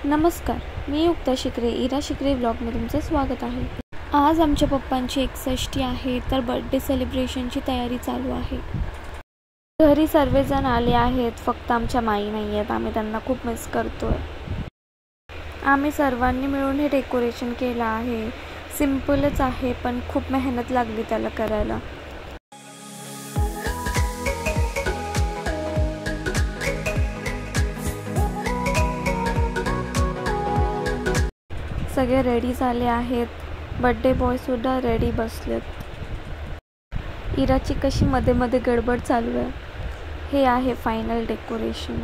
नमस्कार, मी युक्ता शिकरे, इरा शिकरे व्लॉगमध्ये तुमचं स्वागत आहे। आज आमच्या पप्पांची 61 आहे, तर बर्थडे सेलिब्रेशनची तयारी चालू आहे। घरी सर्वजण आले आहेत, फक्त आमच्या माई नाही आहेत। आम्ही त्यांना खूप मिस करतोय। आम्ही सर्वांनी मिळून हे डेकोरेशन केलं आहे। सिंपलच आहे, पण खूप मेहनत लागली त्याला करायला। सगळे रेडी झाले आहेत। बर्थडे बॉय सुद्धा रेडी बसलेत। इराची कशी मध्ये मध्ये गडबड चालू आहे। हे आहे फायनल डेकोरेशन।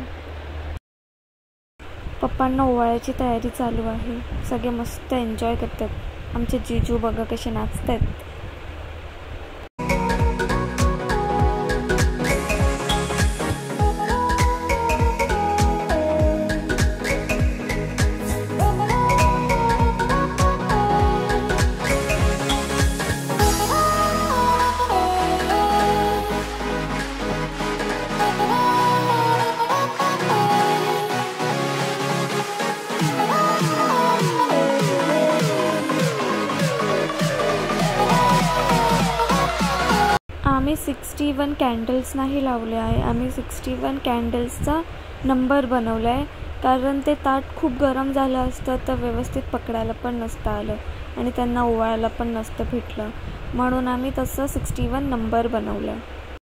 पप्पांना ओवाळायची तयारी चालू आहे। सगळे मस्त एन्जॉय करतात। आमचे जीजू बघा कसे नाचतात। आम्ही 61 कॅन्डल्स नाही लावले आहे। आम्ही 61 कॅन्डल्सचा नंबर बनवला आहे, कारण ते ताट खूप गरम झालं असतं तर व्यवस्थित पकडायला पण नसतं आलं आणि त्यांना ओवाळायला पण नसतं भेटलं, म्हणून आम्ही तसं 61 नंबर बनवला आहे।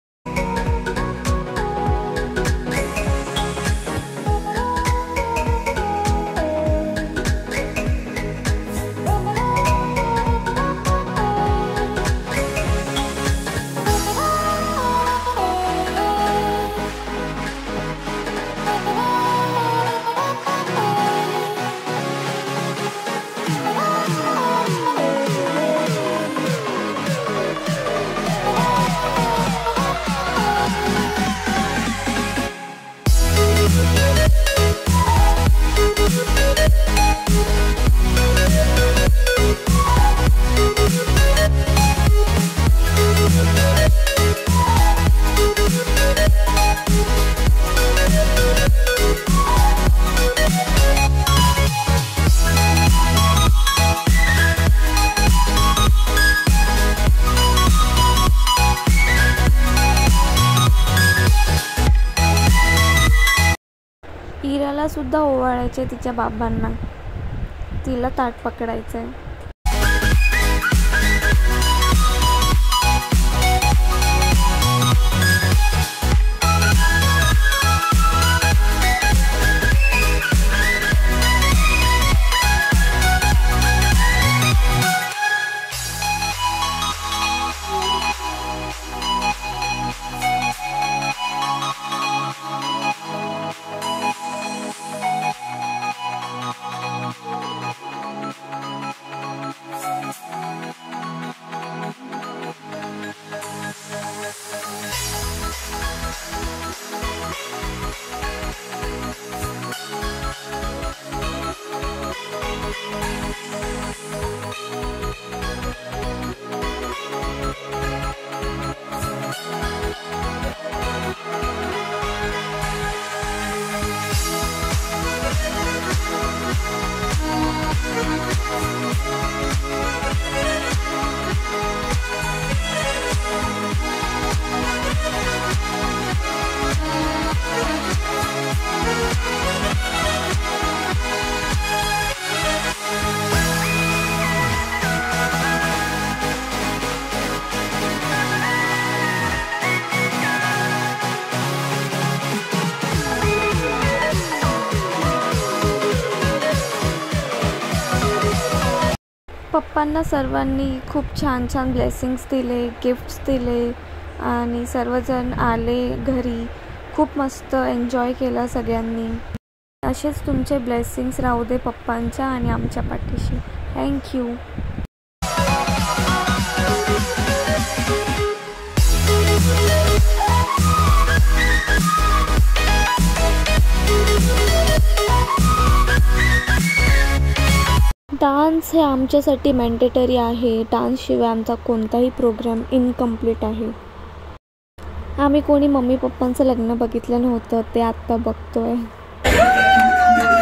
इराला सुद्धा ओवाळायचे तिच्या बाबांना, तिला ताट पकडायचंय। पप्पांना सर्वांनी खूप छान छान ब्लेसिंग्स दिले, गिफ्ट्स दिले आणि सर्वजण आले घरी। खूप मस्त एन्जॉय केला सगळ्यांनी। असेच तुमचे ब्लेसिंग्स राहू दे पप्पांच्या आणि आमच्या पाठीशी। थँक्यू। डान्स हे आमच्यासाठी मॅन्डेटरी आहे। डान्सशिवाय आमचा कोणताही प्रोग्राम इनकम्प्लीट आहे। आम्ही कोणी मम्मी पप्पांचं लग्न बघितलं नव्हतं, ते आत्ता बघतोय।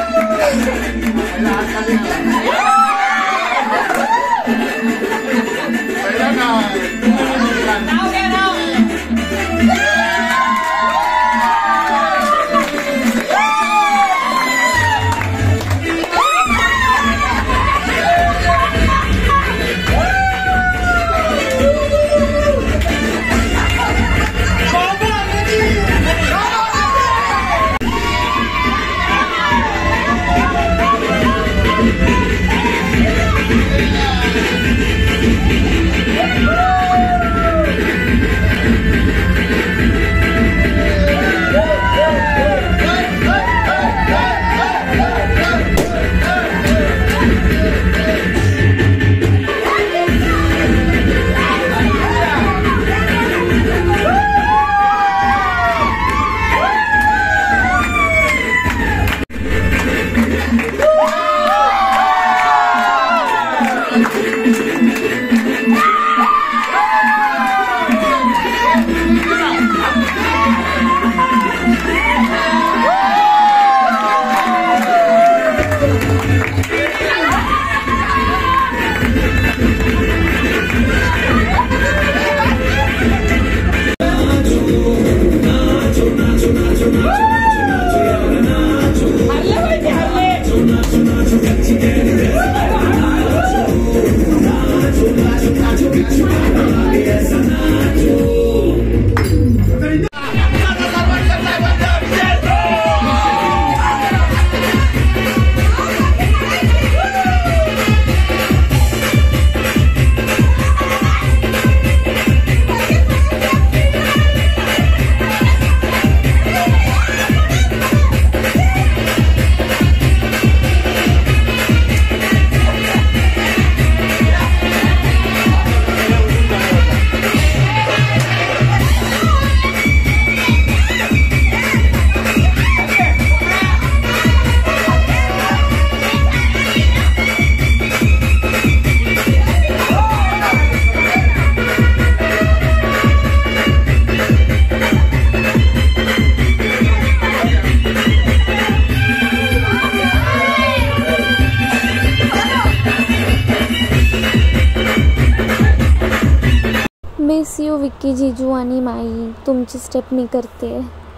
मिस यू विक्की, जीजू आणि माई. तुमची स्टेप मी करते.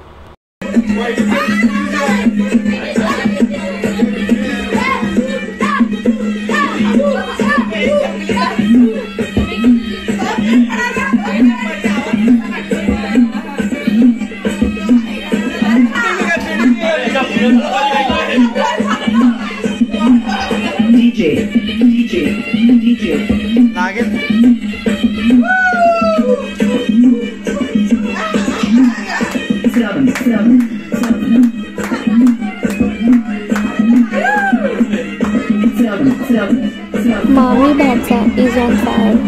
Mami Bhatta is on fire.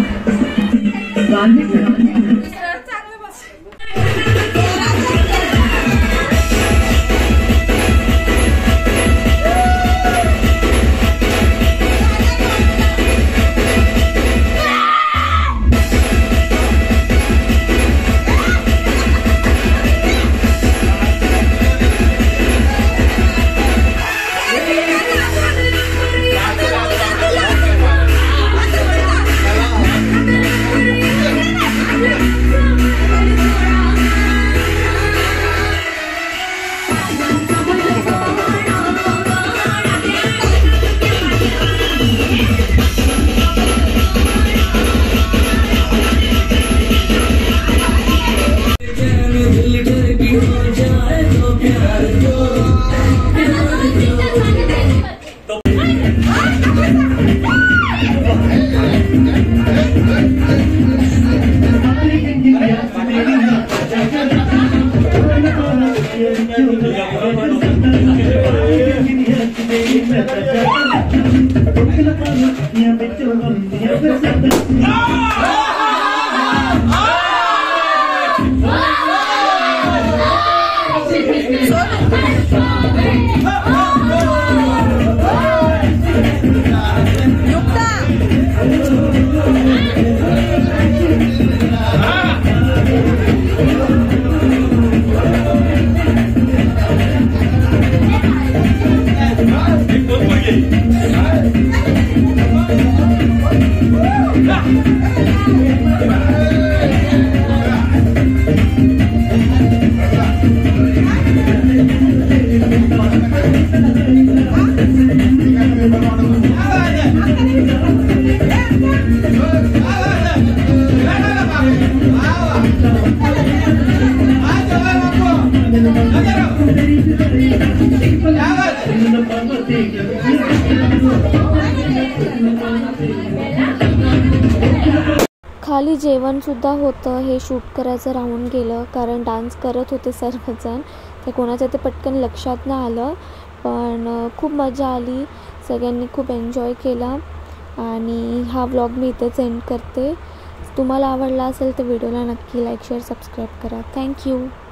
जेवणसुद्धा होतं, हे शूट करायचं राहून गेलं कारण डान्स करत होते सर्वजण. ते कोणाच्या ते पटकन लक्षात नाही आलं, पण खूप मजा आली. सगळ्यांनी खूप एन्जॉय केला आणि हा व्लॉग मी इथेच एंड करते. तुम्हाला आवडला असेल तर व्हिडिओला नक्की लाईक शेअर सबस्क्राईब करा. थँक्यू.